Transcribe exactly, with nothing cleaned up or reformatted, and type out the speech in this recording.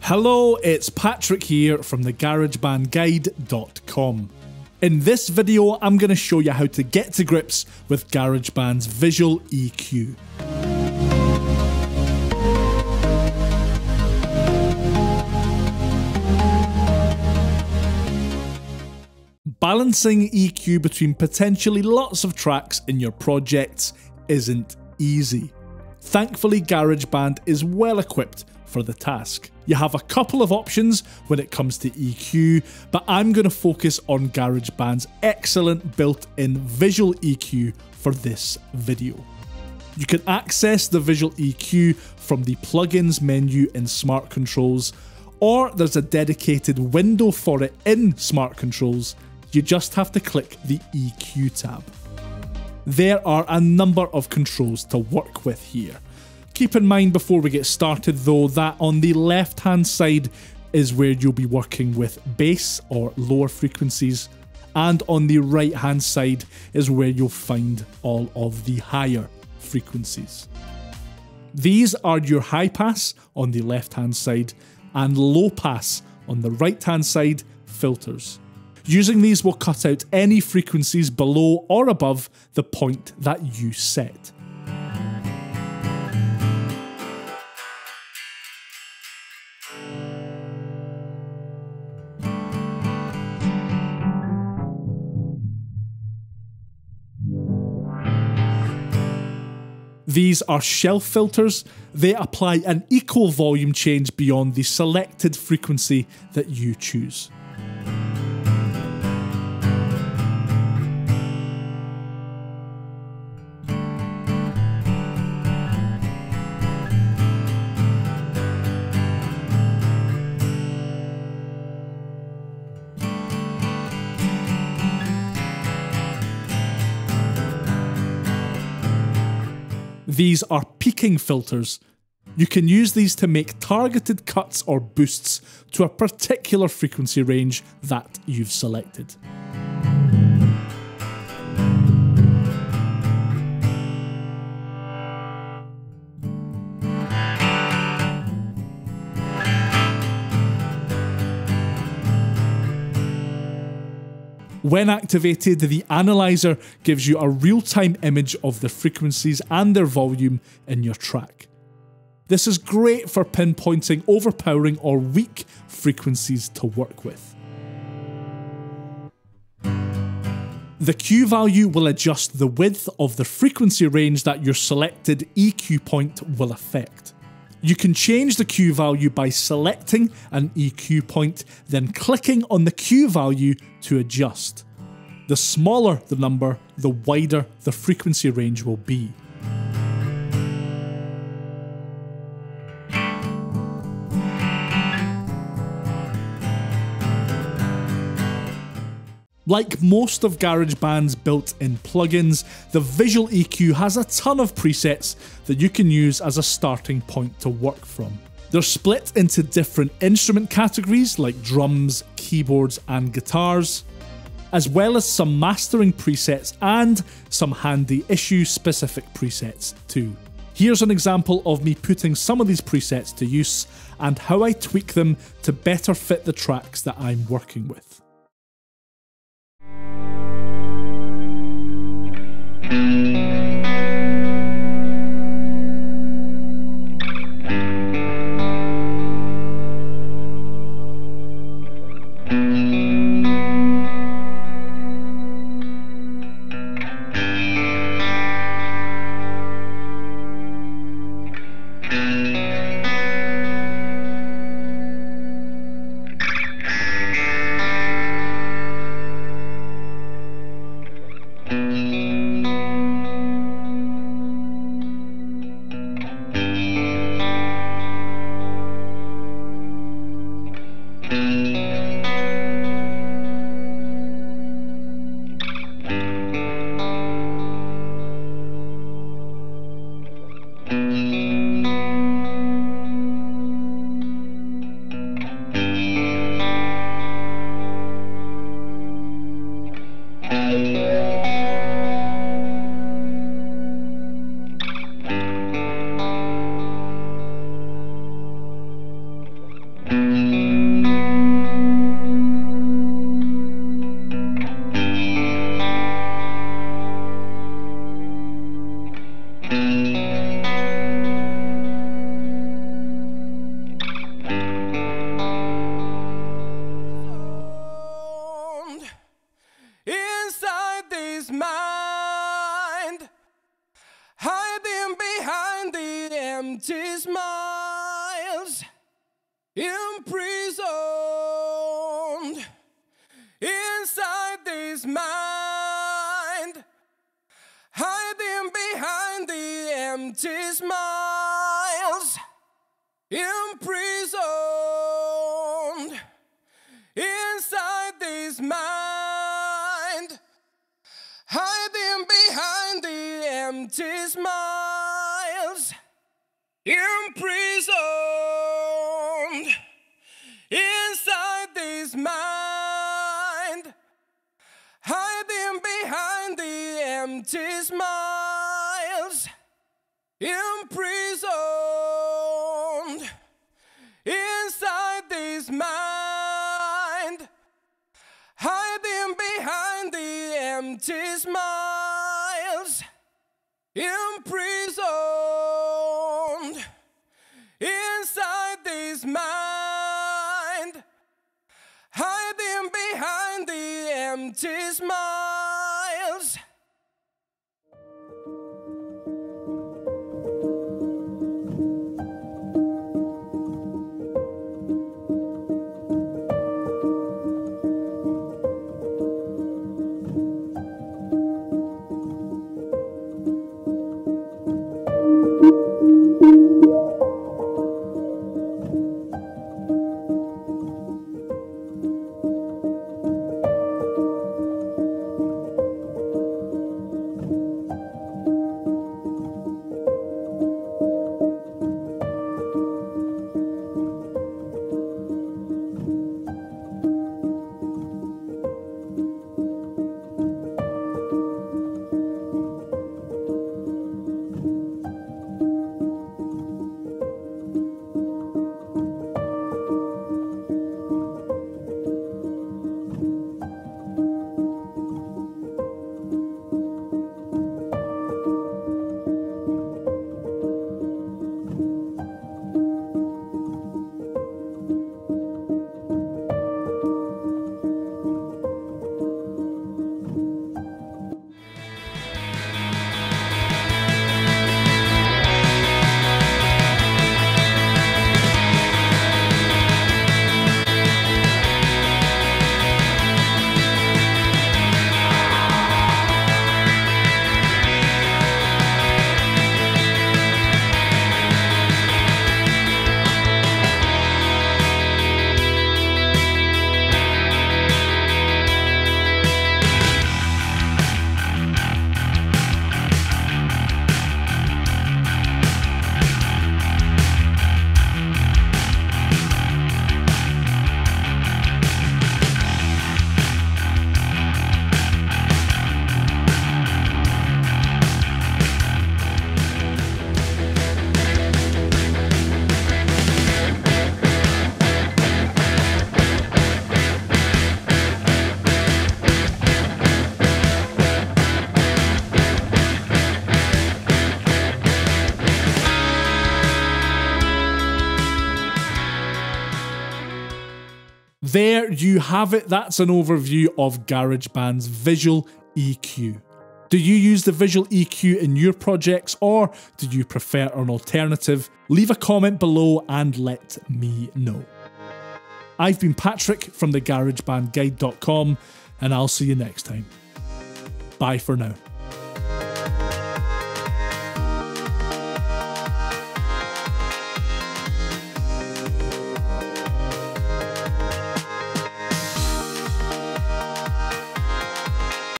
Hello, it's Patrick here from the garage band guide dot com. In this video, I'm going to show you how to get to grips with GarageBand's visual E Q. Balancing E Q between potentially lots of tracks in your projects isn't easy. Thankfully, GarageBand is well equipped for the task. You have a couple of options when it comes to E Q, but I'm going to focus on GarageBand's excellent built-in visual E Q for this video. You can access the visual E Q from the plugins menu in Smart Controls, or there's a dedicated window for it in Smart Controls. You just have to click the E Q tab. There are a number of controls to work with here. Keep in mind before we get started though that on the left hand side is where you'll be working with bass or lower frequencies, and on the right hand side is where you'll find all of the higher frequencies. These are your high pass on the left hand side and low pass on the right hand side filters. Using these will cut out any frequencies below or above the point that you set. These are shelf filters. They apply an equal volume change beyond the selected frequency that you choose. These are peaking filters. You can use these to make targeted cuts or boosts to a particular frequency range that you've selected. When activated, the analyzer gives you a real-time image of the frequencies and their volume in your track. This is great for pinpointing overpowering or weak frequencies to work with. The Q value will adjust the width of the frequency range that your selected E Q point will affect. You can change the Q value by selecting an E Q point, then clicking on the Q value to adjust. The smaller the number, the wider the frequency range will be. Like most of GarageBand's built-in plugins, the visual E Q has a ton of presets that you can use as a starting point to work from. They're split into different instrument categories like drums, keyboards, and guitars, as well as some mastering presets and some handy issue-specific presets too. Here's an example of me putting some of these presets to use and how I tweak them to better fit the tracks that I'm working with. imprisoned inside this mind, hiding behind the empty smiles, imprisoned inside this mind, hiding behind the empty smiles, imprisoned inside this mind, hiding behind the empty smiles, imprisoned inside this mind, hiding behind the empty smiles, imprisoned inside this mind, hiding behind the empty smiles. There you have it, that's an overview of GarageBand's Visual E Q. Do you use the Visual E Q in your projects, or do you prefer an alternative? Leave a comment below and let me know. I've been Patrick from the garage band guide dot com, and I'll see you next time. Bye for now.